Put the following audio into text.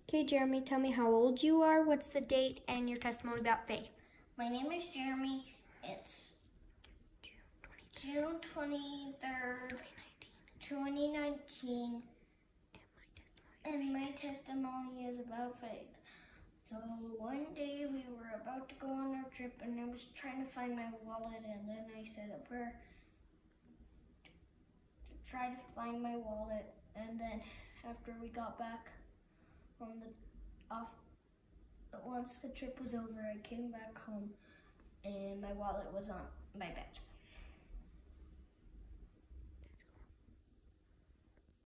Okay, Jeremy, tell me how old you are, what's the date, and your testimony about faith. My name is Jeremy. It's June 23rd, 2019. And my testimony is about faith. So one day we were about to go on our trip and I was trying to find my wallet, and then I said a prayer to try to find my wallet, and then after we got back once the trip was over, I came back home and my wallet was on my bed.